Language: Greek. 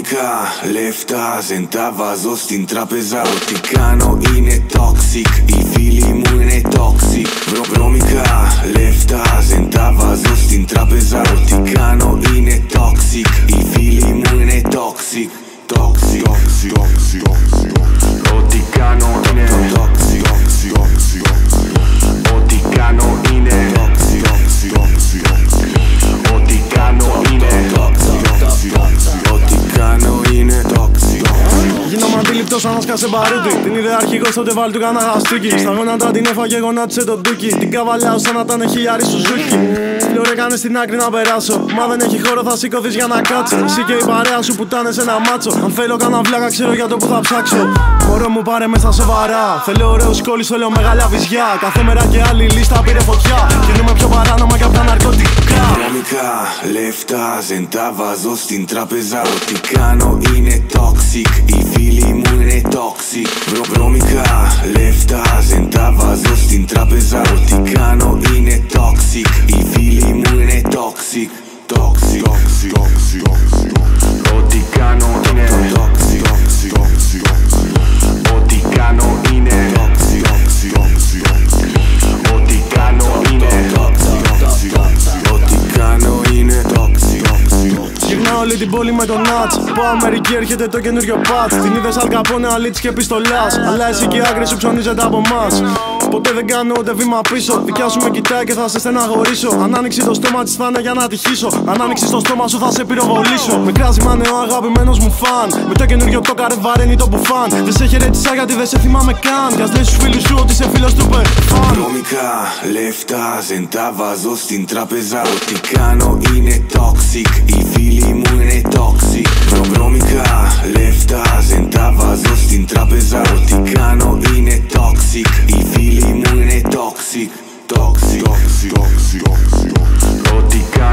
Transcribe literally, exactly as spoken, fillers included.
βρώμικα λεφτά δεν τα βάζω στην τράπεζα. Ό,τι κάνω είναι toxic, οι φίλοι μου είναι toxic. Βρω βρώμικα λεφτά δεν τα βάζω στην τράπεζα. Ό,τι κάνω είναι toxic, οι φίλοι μου είναι toxic. Toxic, toxic, toxic, toxic. Ό,τι κάνω είναι toxic, toxic, toxic. Ό,τι κάνω είναι toxic, toxic, toxic. Ό,τι κάνω είναι toxic, toxic, toxic. Ό,τι κάνω είναι toxic. Γίνομαι αντιληπτός σαν να σκάσε μπαρούτι. Την είδε αρχηγός τότε βάλει του κάνα χαστούκι. Στα γόνατα την έφαγε γονάτισε το ντούκι. Την καβαλιάω σαν να ήταν χιλιάρι Σουζούκι. Φλιόρε κάνε στην άκρη να περάσω. Μα δεν έχει χώρο θα σηκωθείς για να κάτσω. Εσύ και η παρέα σου που τάνε σε ένα μάτσο. Αν θέλω κάνα βλάκα ξέρω για το που θα ψάξω. Μωρό μου πάρε με στα σοβαρά. Θέλω ωραίο σκόλι, θέλω μεγάλα βυζιά. Κάθε μέρα και άλλη λίστα πήρε φωτιά. Κινούμε πιο παράνομα και απ' τα ναρκωτικά. Βρώμικα λεφτά δεν τα βάζω στην τράπεζα. Ό,τι κάνω είναι toxic, οι φίλοι μου είναι toxic. Βρω βρώμικα λεφτά δεν τα βάζω στην τράπεζα. Ό,τι κάνω είναι toxic, οι φίλοι μου είναι toxic. Toxic, toxic, toxic, toxic. Ό,τι κάνω είναι toxic, toxic, toxic. Ό,τι κάνω είναι toxic, toxic, toxic. Ό,τι κάνω είναι toxic, toxic, toxic. Ό,τι κάνω είναι toxic, toxic. Γυρνάω όλη την πόλη με τον Νάτς. Από Αμερική έρχεται το καινούριο πατς. Την είδες Αλκαπόνε, αλίτς και πιστολάς. Αλλά εσύ και η άκρη σου ψωνίζεται από μας. Ποτέ δεν κάνω ούτε βήμα πίσω. Δικιά σου με κοιτάει και θα σε στεναχωρήσω. Αν άνοιξει το στόμα της θα είναι για να τυχήσω. Αν άνοιξει το στόμα σου θα σε πυροβολήσω. Με κράζει μάνε ο αγαπημένος μου φαν. Με το καινούριο το καρέ βαραίνει το μπουφάν. Δεν σε χαιρέτησα γιατί δεν σε θυμάμαι καν. Κι ας λες στους φίλους σου ότι είσαι φίλος του περφάν. Βρώμικα λεφτά δεν τα βάζω στην τράπεζα. Ό,τι κάνω είναι toxic, οι φίλοι μου είναι toxic. Βρώμικα λεφτά δεν τα βάζω στην τράπεζα. Ό,τι κάνω είναι toxic, οι φίλοι μου είναι toxic. Toxic, toxic, toxic, toxic. Ό,τι κάνω